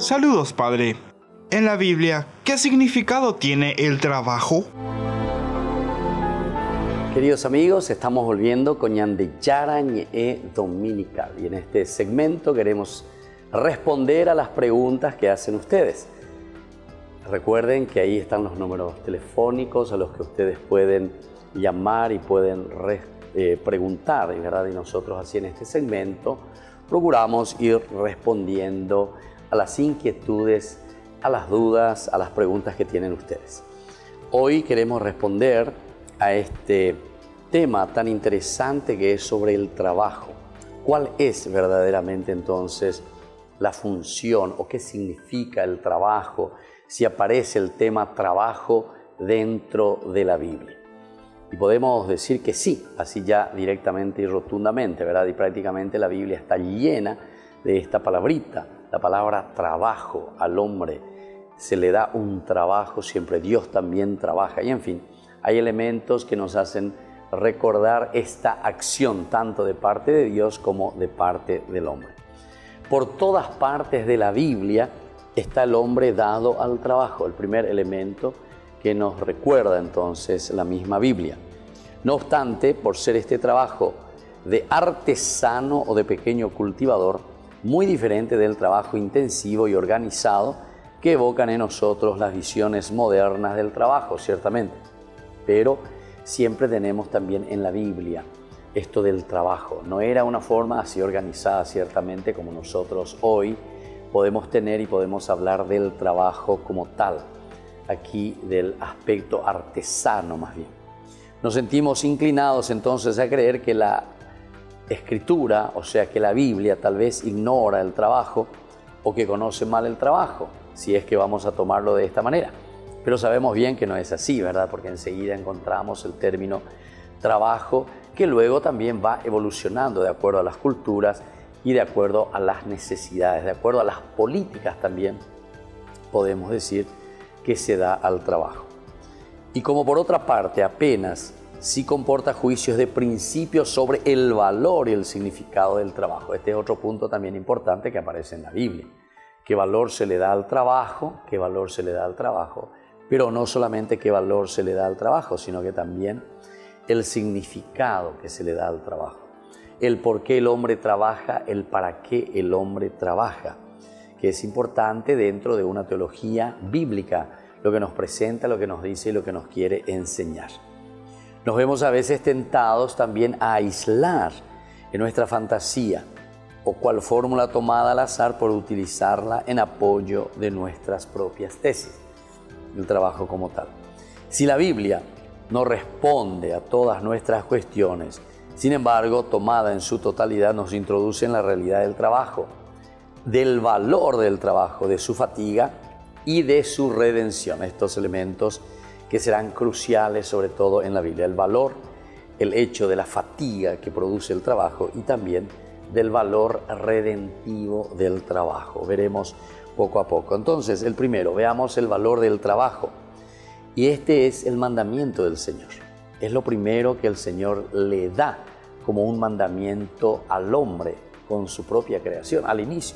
Saludos, padre. En la Biblia, ¿qué significado tiene el trabajo? Queridos amigos, estamos volviendo con Ñandeyara e Dominical y en este segmento queremos responder a las preguntas que hacen ustedes. Recuerden que ahí están los números telefónicos a los que ustedes pueden llamar y pueden preguntar, ¿verdad? Y nosotros así en este segmento procuramos ir respondiendo a las inquietudes, a las dudas, a las preguntas que tienen ustedes. Hoy queremos responder a este tema tan interesante que es sobre el trabajo. ¿Cuál es verdaderamente entonces la función o qué significa el trabajo? Si aparece el tema trabajo dentro de la Biblia. Y podemos decir que sí, así ya directamente y rotundamente, ¿verdad? Y prácticamente la Biblia está llena de esta palabrita, la palabra trabajo. Al hombre se le da un trabajo, siempre Dios también trabaja. Y en fin, hay elementos que nos hacen recordar esta acción tanto de parte de Dios como de parte del hombre. Por todas partes de la Biblia está el hombre dado al trabajo, el primer elemento que nos recuerda entonces la misma Biblia. No obstante, por ser este trabajo de artesano o de pequeño cultivador, muy diferente del trabajo intensivo y organizado que evocan en nosotros las visiones modernas del trabajo, ciertamente. Pero siempre tenemos también en la Biblia esto del trabajo. No era una forma así organizada, ciertamente, como nosotros hoy podemos tener y podemos hablar del trabajo como tal, aquí del aspecto artesano más bien. Nos sentimos inclinados entonces a creer que la Escritura, o sea que la Biblia tal vez ignora el trabajo o que conoce mal el trabajo, si es que vamos a tomarlo de esta manera. Pero sabemos bien que no es así, ¿verdad? Porque enseguida encontramos el término trabajo que luego también va evolucionando de acuerdo a las culturas y de acuerdo a las necesidades, de acuerdo a las políticas también, podemos decir que se da al trabajo. Y como por otra parte apenas sí comporta juicios de principios sobre el valor y el significado del trabajo. Este es otro punto también importante que aparece en la Biblia. ¿Qué valor se le da al trabajo? ¿Qué valor se le da al trabajo? Pero no solamente qué valor se le da al trabajo, sino que también el significado que se le da al trabajo. El por qué el hombre trabaja, el para qué el hombre trabaja, que es importante dentro de una teología bíblica, lo que nos presenta, lo que nos dice y lo que nos quiere enseñar. Nos vemos a veces tentados también a aislar en nuestra fantasía o cual fórmula tomada al azar por utilizarla en apoyo de nuestras propias tesis, el trabajo como tal. Si la Biblia no responde a todas nuestras cuestiones, sin embargo, tomada en su totalidad, nos introduce en la realidad del trabajo, del valor del trabajo, de su fatiga y de su redención. Estos elementos que serán cruciales sobre todo en la Biblia. El valor, el hecho de la fatiga que produce el trabajo y también del valor redentivo del trabajo. Veremos poco a poco. Entonces, el primero, veamos el valor del trabajo. Y este es el mandamiento del Señor. Es lo primero que el Señor le da como un mandamiento al hombre con su propia creación, al inicio.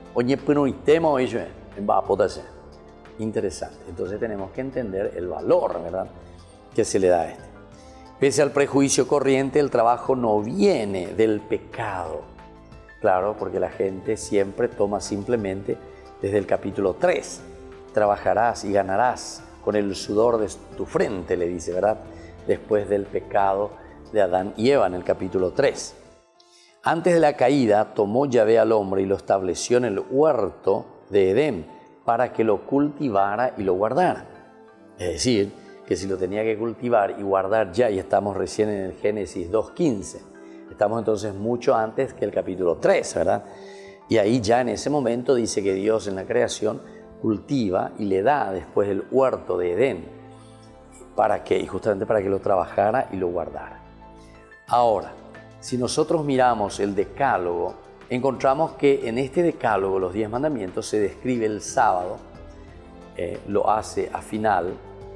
Interesante. Entonces tenemos que entender el valor, ¿verdad?, que se le da a este. Pese al prejuicio corriente, el trabajo no viene del pecado. Claro, porque la gente siempre toma simplemente desde el capítulo 3. Trabajarás y ganarás con el sudor de tu frente, le dice, ¿verdad?, después del pecado de Adán y Eva en el capítulo 3. Antes de la caída, tomó Yahvé al hombre y lo estableció en el huerto de Edén para que lo cultivara y lo guardara. Es decir, que si lo tenía que cultivar y guardar ya, y estamos recién en el Génesis 2.15, estamos entonces mucho antes que el capítulo 3, ¿verdad? Y ahí ya en ese momento dice que Dios en la creación cultiva y le da después el huerto de Edén. ¿Para qué? Y justamente para que lo trabajara y lo guardara. Ahora, si nosotros miramos el Decálogo, encontramos que en este Decálogo, los 10 mandamientos, se describe el sábado, lo hace a final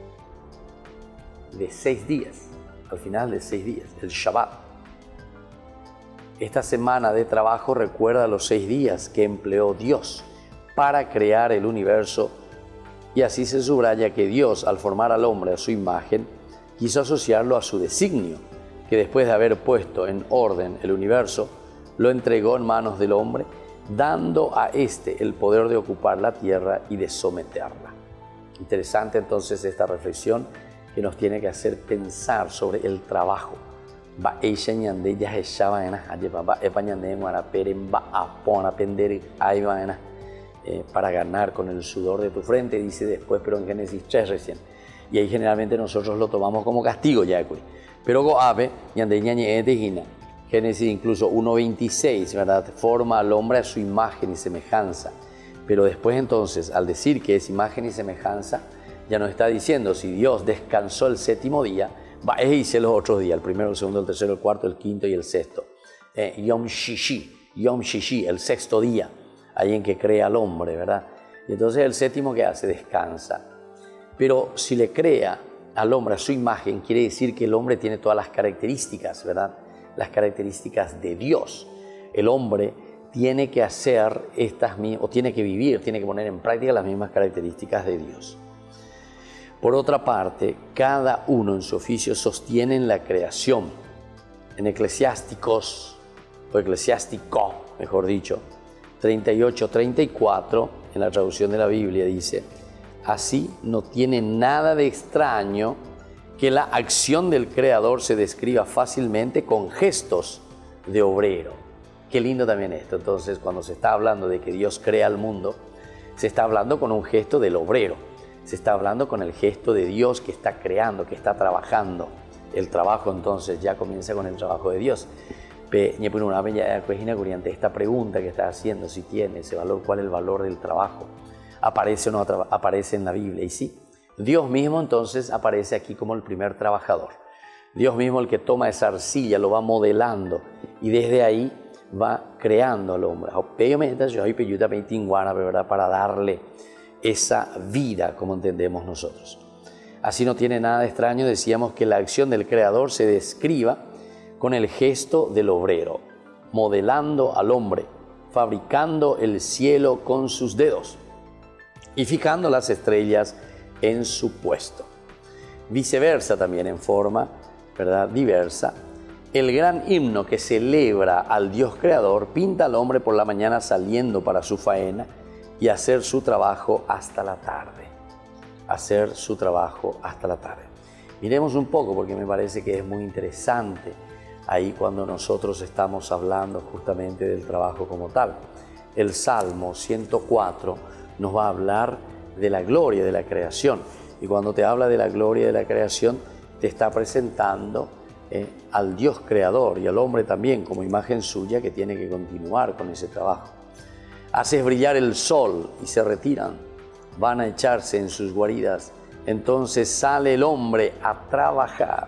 de 6 días, al final de 6 días, el Shabbat. Esta semana de trabajo recuerda los 6 días que empleó Dios para crear el universo, y así se subraya que Dios, al formar al hombre a su imagen, quiso asociarlo a su designio, que después de haber puesto en orden el universo, lo entregó en manos del hombre, dando a éste el poder de ocupar la tierra y de someterla. Interesante entonces esta reflexión que nos tiene que hacer pensar sobre el trabajo. Para ganar con el sudor de tu frente, dice después, pero en Génesis 3 recién. Y ahí generalmente nosotros lo tomamos como castigo, ya. Pero Génesis incluso 1.26, ¿verdad? Forma al hombre a su imagen y semejanza. Pero después entonces, al decir que es imagen y semejanza, ya nos está diciendo, si Dios descansó el séptimo día, hice los otros días, el primero, el segundo, el tercero, el cuarto, el quinto y el sexto. Yom Shishi, el sexto día, ahí en que crea al hombre, ¿verdad? Y entonces el séptimo, ¿qué hace? Descansa. Pero si le crea al hombre a su imagen, quiere decir que el hombre tiene todas las características, ¿verdad? Las características de Dios. El hombre tiene que hacer o tiene que vivir, tiene que poner en práctica las mismas características de Dios. Por otra parte, cada uno en su oficio sostiene la creación. En Eclesiásticos, o Eclesiástico, mejor dicho, 38-34, en la traducción de la Biblia dice, así no tiene nada de extraño que la acción del Creador se describa fácilmente con gestos de obrero. Qué lindo también esto. Entonces, cuando se está hablando de que Dios crea el mundo, se está hablando con un gesto del obrero. Se está hablando con el gesto de Dios que está creando, que está trabajando. El trabajo entonces ya comienza con el trabajo de Dios. Esta pregunta que está haciendo, si tiene ese valor, ¿cuál es el valor del trabajo? ¿Aparece o no aparece en la Biblia? Y sí, Dios mismo entonces aparece aquí como el primer trabajador. Dios mismo el que toma esa arcilla, lo va modelando y desde ahí va creando al hombre. Para darle esa vida como entendemos nosotros. Así no tiene nada de extraño, decíamos, que la acción del Creador se describa con el gesto del obrero, modelando al hombre, fabricando el cielo con sus dedos y fijando las estrellas en su puesto. Viceversa también en forma, ¿verdad?, diversa. El gran himno que celebra al Dios Creador pinta al hombre por la mañana saliendo para su faena y hacer su trabajo hasta la tarde. Hacer su trabajo hasta la tarde. Miremos un poco porque me parece que es muy interesante ahí cuando nosotros estamos hablando justamente del trabajo como tal. El Salmo 104 nos va a hablar de la gloria de la creación. Y cuando te habla de la gloria de la creación, te está presentando al Dios creador y al hombre también como imagen suya que tiene que continuar con ese trabajo. Haces brillar el sol y se retiran, van a echarse en sus guaridas. Entonces sale el hombre a trabajar,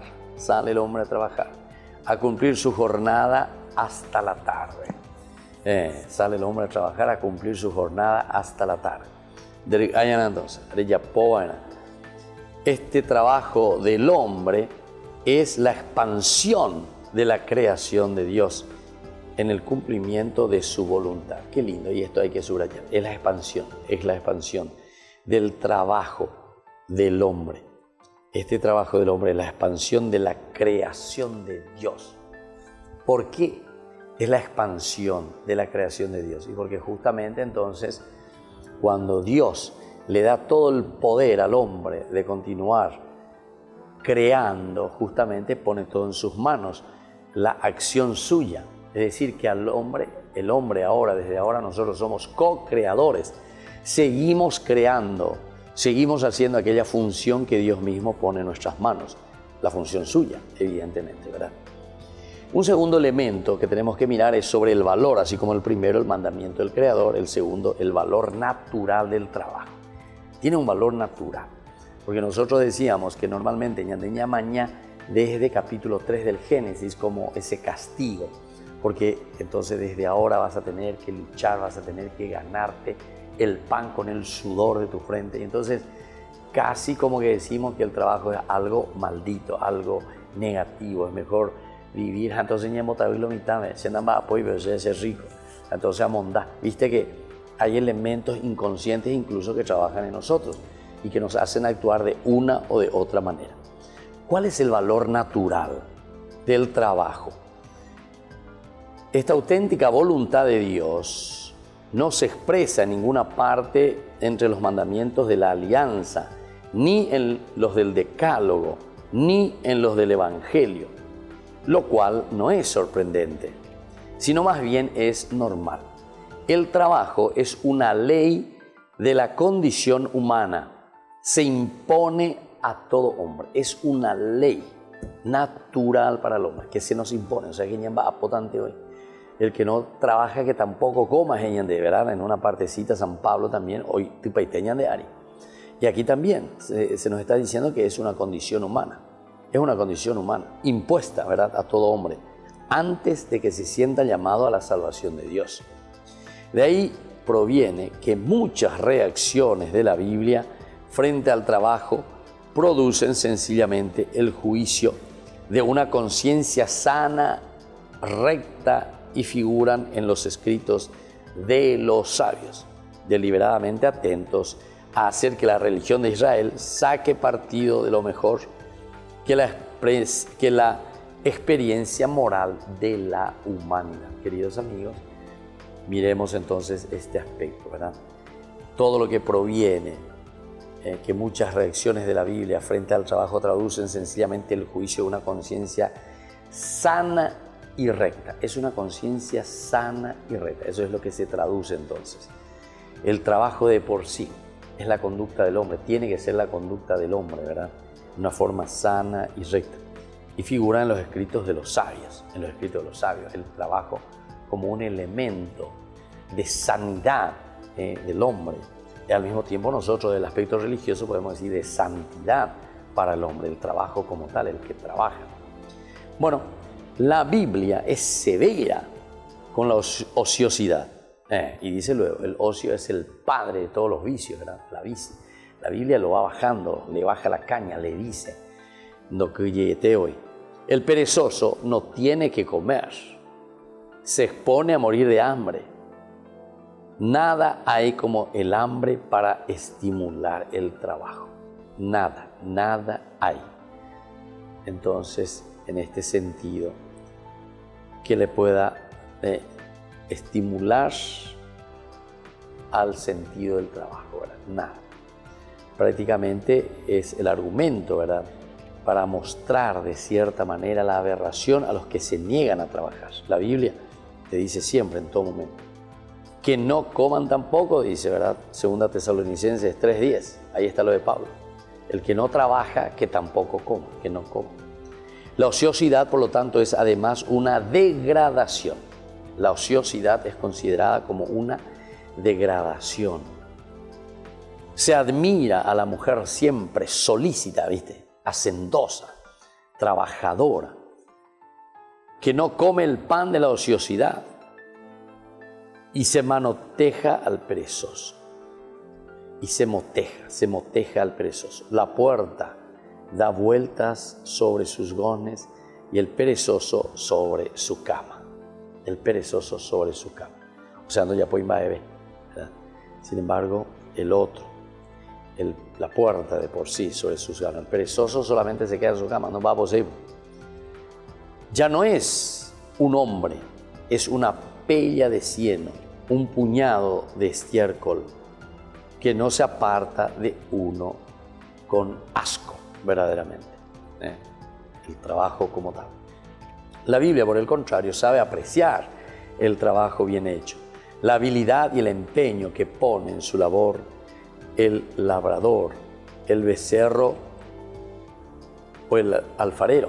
a cumplir su jornada hasta la tarde. Sale el hombre a trabajar, a cumplir su jornada hasta la tarde. Este trabajo del hombre es la expansión de la creación de Dios en el cumplimiento de su voluntad. Qué lindo, y esto hay que subrayar. Es la expansión del trabajo del hombre. Este trabajo del hombre es la expansión de la creación de Dios. ¿Por qué es la expansión de la creación de Dios? Y porque justamente entonces, cuando Dios le da todo el poder al hombre de continuar creando, justamente pone todo en sus manos, la acción suya. Es decir, que el hombre ahora, desde ahora nosotros somos co-creadores. Seguimos creando, seguimos haciendo aquella función que Dios mismo pone en nuestras manos. La función suya, evidentemente, ¿verdad? Un segundo elemento que tenemos que mirar es sobre el valor, así como el primero, el mandamiento del Creador, el segundo, el valor natural del trabajo. Tiene un valor natural, porque nosotros decíamos que normalmente ñandeña maña desde capítulo 3 del Génesis como ese castigo, porque entonces desde ahora vas a tener que luchar, vas a tener que ganarte el pan con el sudor de tu frente. Y entonces casi como que decimos que el trabajo es algo maldito, algo negativo, es mejor vivir. Entonces ñemo lo mitad, se nada más apoyo, pero se rico. Entonces amondá, viste que Hay elementos inconscientes incluso que trabajan en nosotros y que nos hacen actuar de una o de otra manera. ¿Cuál es el valor natural del trabajo? Esta auténtica voluntad de Dios no se expresa en ninguna parte entre los mandamientos de la alianza, ni en los del decálogo, ni en los del evangelio, lo cual no es sorprendente, sino más bien es normal. El trabajo es una ley de la condición humana, se impone a todo hombre, es una ley natural para el hombre que se nos impone. O sea, que va potente hoy. El que no trabaja, que tampoco coma, de verdad. En una partecita, San Pablo también, hoy tipaiteñan de Ari. Y aquí también se nos está diciendo que es una condición humana. Es una condición humana, impuesta, ¿verdad?, a todo hombre, antes de que se sienta llamado a la salvación de Dios. De ahí proviene que muchas reacciones de la Biblia frente al trabajo producen sencillamente el juicio de una conciencia sana, recta, y figuran en los escritos de los sabios, deliberadamente atentos a hacer que la religión de Israel saque partido de lo mejor que la experiencia moral de la humanidad. Queridos amigos, miremos entonces este aspecto, ¿verdad? Todo lo que proviene, que muchas reacciones de la Biblia frente al trabajo traducen sencillamente el juicio de una conciencia sana y recta. Es una conciencia sana y recta. Eso es lo que se traduce entonces. El trabajo de por sí es la conducta del hombre. Tiene que ser la conducta del hombre, ¿verdad? Una forma sana y recta. Y figura en los escritos de los sabios. En los escritos de los sabios. El trabajo como un elemento de sanidad del hombre. Y al mismo tiempo nosotros del aspecto religioso podemos decir de santidad para el hombre. El trabajo como tal, el que trabaja. Bueno, la Biblia es severa con la ociosidad. Y dice luego, el ocio es el padre de todos los vicios, ¿verdad? La Biblia lo va bajando, le baja la caña, le dice, no que hoy. El perezoso no tiene que comer, se expone a morir de hambre. Nada hay como el hambre para estimular el trabajo. Nada hay. Entonces, en este sentido, que le pueda estimular al sentido del trabajo, ¿verdad? Nada. Prácticamente es el argumento, ¿verdad?, para mostrar de cierta manera la aberración a los que se niegan a trabajar. La Biblia te dice siempre, en todo momento, que no coman tampoco, dice, ¿verdad? Segunda Tesalonicenses 3:10, ahí está lo de Pablo. El que no trabaja, que tampoco coma, que no coma. La ociosidad, por lo tanto, es además una degradación. La ociosidad es considerada como una degradación. Se admira a la mujer siempre solícita, ¿viste?, hacendosa, trabajadora, que no come el pan de la ociosidad y se manoteja al perezoso. Y se moteja al perezoso. La puerta da vueltas sobre sus gones y el perezoso sobre su cama. El perezoso sobre su cama. O sea, no ya puede beber, ¿verdad? Sin embargo, el otro, la puerta de por sí sobre sus ganas. El perezoso solamente se queda en su cama, no va a poseer. Ya no es un hombre, es una pella de cieno, un puñado de estiércol que no se aparta de uno con asco, verdaderamente. El trabajo como tal. La Biblia, por el contrario, sabe apreciar el trabajo bien hecho, la habilidad y el empeño que pone en su labor el labrador, el becerro o el alfarero.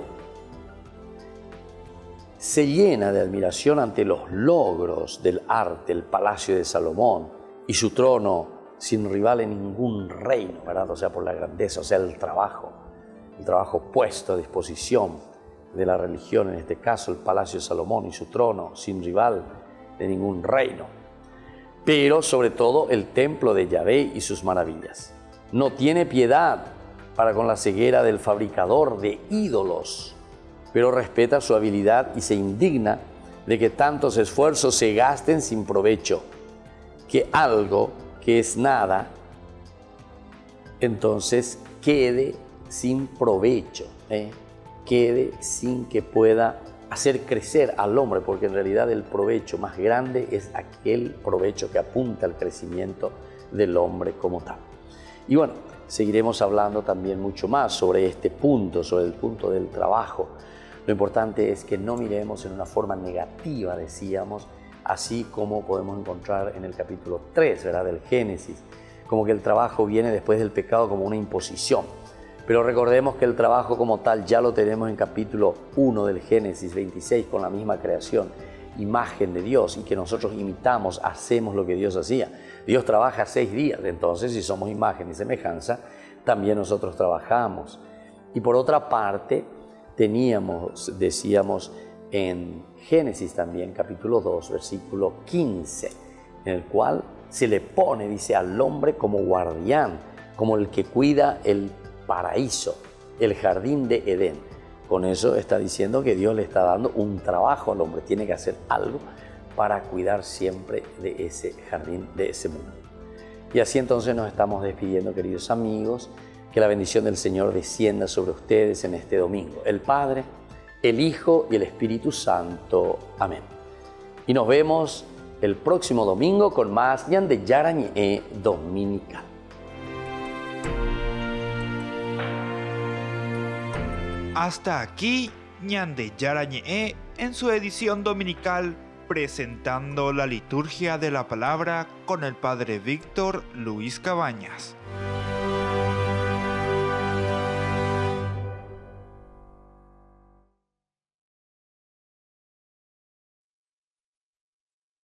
Se llena de admiración ante los logros del arte, el palacio de Salomón y su trono sin rival en ningún reino, ¿verdad? O sea, por la grandeza, o sea, el trabajo puesto a disposición de la religión, en este caso el palacio de Salomón y su trono sin rival de ningún reino. Pero sobre todo el templo de Yahvé y sus maravillas. No tiene piedad para con la ceguera del fabricador de ídolos, pero respeta su habilidad y se indigna de que tantos esfuerzos se gasten sin provecho. que algo que es nada, entonces quede sin provecho, quede sin que pueda hacer crecer al hombre, porque en realidad el provecho más grande es aquel provecho que apunta al crecimiento del hombre como tal. Y bueno, seguiremos hablando también mucho más sobre este punto, sobre el punto del trabajo. Lo importante es que no miremos en una forma negativa, decíamos, así como podemos encontrar en el capítulo 3, ¿verdad?, del Génesis, como que el trabajo viene después del pecado como una imposición. Pero recordemos que el trabajo como tal ya lo tenemos en capítulo 1 del Génesis 26 con la misma creación, imagen de Dios, y que nosotros imitamos, hacemos lo que Dios hacía. Dios trabaja 6 días, entonces si somos imagen y semejanza, también nosotros trabajamos. Y por otra parte, decíamos en Génesis también, capítulo 2, versículo 15, en el cual se le pone, dice, al hombre como guardián, como el que cuida el paraíso, el jardín de Edén. Con eso está diciendo que Dios le está dando un trabajo al hombre, tiene que hacer algo para cuidar siempre de ese jardín, de ese mundo. Y así entonces nos estamos despidiendo, queridos amigos, que la bendición del Señor descienda sobre ustedes en este domingo. El Padre, el Hijo y el Espíritu Santo. Amén. Y nos vemos el próximo domingo con más Ñande Yarañe Dominical. Hasta aquí Ñande Yarañe en su edición dominical, presentando la liturgia de la palabra con el Padre Víctor Luis Cabañas.